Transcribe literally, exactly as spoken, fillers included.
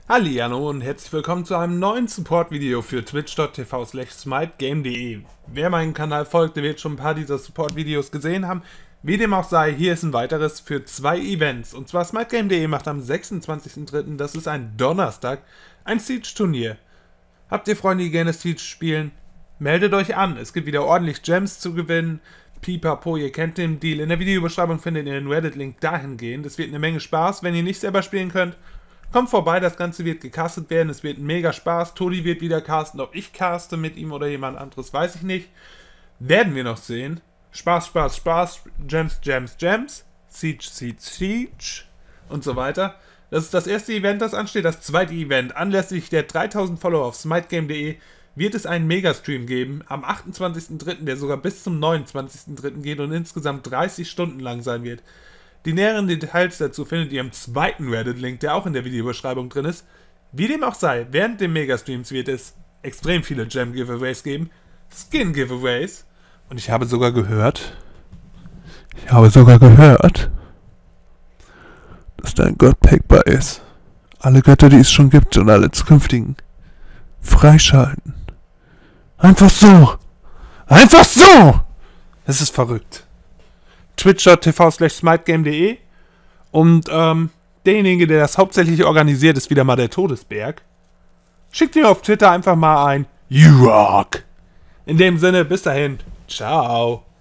Hallihallo und herzlich willkommen zu einem neuen Support-Video für twitch punkt t v slash smitegame punkt de. Wer meinen Kanal folgt, der wird schon ein paar dieser Support-Videos gesehen haben. Wie dem auch sei, hier ist ein weiteres für zwei Events. Und zwar smitegame punkt de macht am sechsundzwanzigsten dritten, das ist ein Donnerstag, ein Siege-Turnier. Habt ihr Freunde, die gerne Siege spielen? Meldet euch an, es gibt wieder ordentlich Gems zu gewinnen. Pipapo, ihr kennt den Deal. In der Videobeschreibung findet ihr den Reddit-Link dahingehend. Es wird eine Menge Spaß, wenn ihr nicht selber spielen könnt. Kommt vorbei, das Ganze wird gecastet werden, es wird mega Spaß. Todi wird wieder casten, ob ich caste mit ihm oder jemand anderes, weiß ich nicht. Werden wir noch sehen. Spaß, Spaß, Spaß, Gems, Gems, Gems, Siege, Siege, Siege und so weiter. Das ist das erste Event, das ansteht. Das zweite Event, anlässlich der dreitausend Follower auf smitegame punkt de, wird es einen Megastream geben, am achtundzwanzigsten dritten, der sogar bis zum neunundzwanzigsten dritten geht und insgesamt dreißig Stunden lang sein wird. Die näheren Details dazu findet ihr im zweiten Reddit-Link, der auch in der Videobeschreibung drin ist. Wie dem auch sei, während dem Megastreams wird es extrem viele Gem-Giveaways geben, Skin-Giveaways, und ich habe sogar gehört, ich habe sogar gehört, dass dein Gott packbar ist. Alle Götter, die es schon gibt und alle zukünftigen, freischalten. Einfach so! Einfach so! Es ist verrückt. twitch punkt t v slash smitegame punkt de und ähm, derjenige, der das hauptsächlich organisiert, ist wieder mal der Todesberg. Schickt mir auf Twitter einfach mal ein You Rock. In dem Sinne, bis dahin, ciao.